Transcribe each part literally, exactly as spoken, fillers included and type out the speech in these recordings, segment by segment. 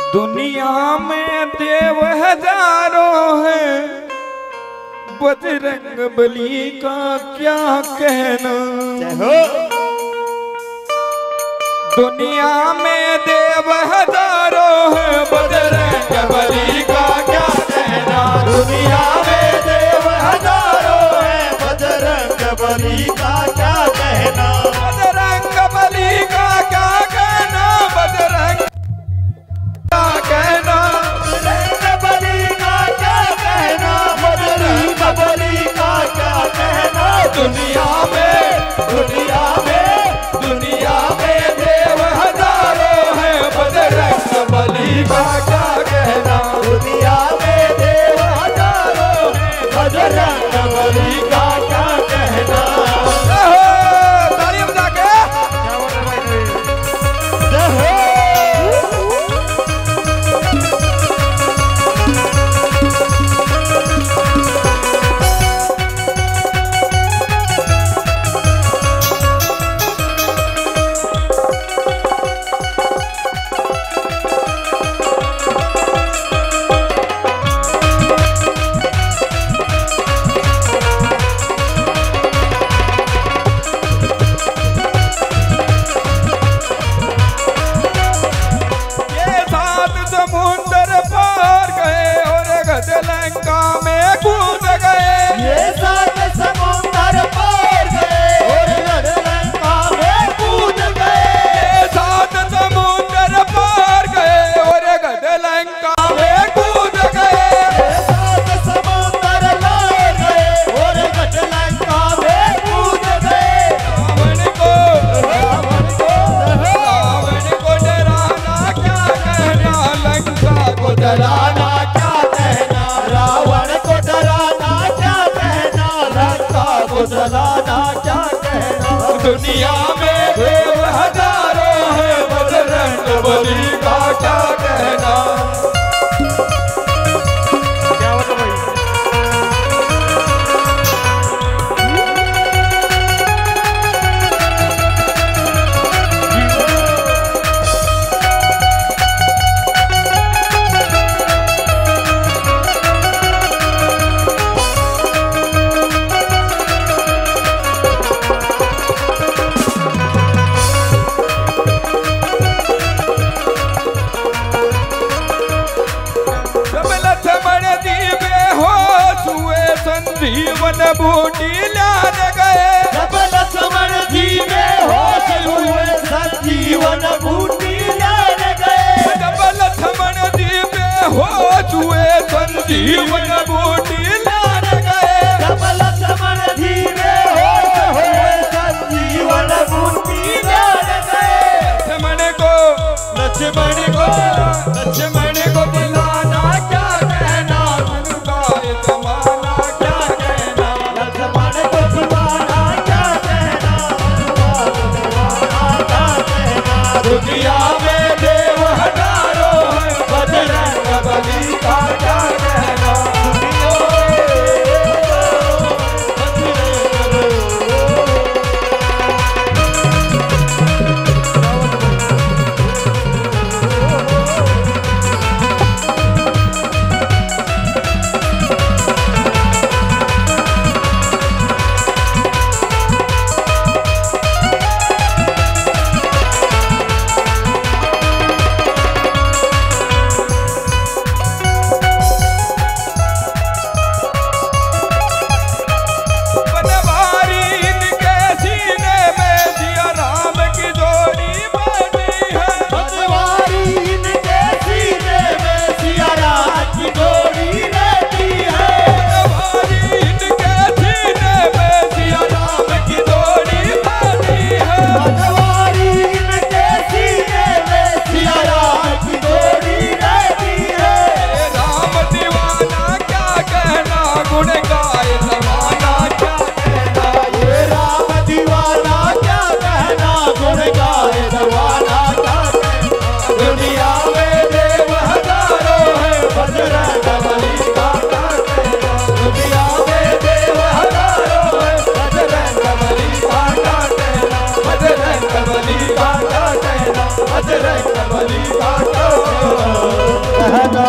दुनिया में देव हजारों हैं, बजरंग बली का क्या कहना। दुनिया में देव हजारों हैं, बजरंग बली का क्या कहना। दुनिया में देव हजारों हैं, बजरंग बली का क्या कहना। बजरंग बली का क्या कहना। बजरंग का कहना। बजरंग बली का क्या कहना। बजरंग बली का क्या कहना। दुनिया में दुनिया में दुनिया में देव हजारों हैं, बजरंग बली का क्या कहना। दुनिया में देव हजारों हैं, बजरंग बली का क्या कहना। ताली बजा के लंका में कूद गए। ये सात समुंदर पार गए और लंका में कूद गए। ये सात समुंदर पार गए और लंका में कूद गए। ये सात समुंदर पार गए और लंका में कूद गए। रावण को रावण को रावण को डराना क्या कहना। लंका को डराना जलाना क्या कहना। दुनिया में देव हजारों हैं, बजरंग बली का क्या कहना। क्या होता भाई। जीवन बूटी लान गए। जब लक्ष्मण जी में होश हुए, संजीवन बूटी लान गए। जब लक्ष्मण जी में होश हुए, संजीवन बूटी लान गए। जब लक्ष्मण जी में होश हुए, संजीवन बूटी लान गए। लक्ष्मण को लक्ष्मण को लक्ष्मण को दिलाना क्या कहना। दुर्गा जमाना क्या कहना। लक्ष्मण को दिलाना क्या कहना। क्या कहना। दुनिया में देव हजारों हैं, बजरंग बली का क्या कहना।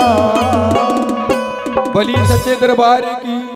बली सच्चे दरबार की।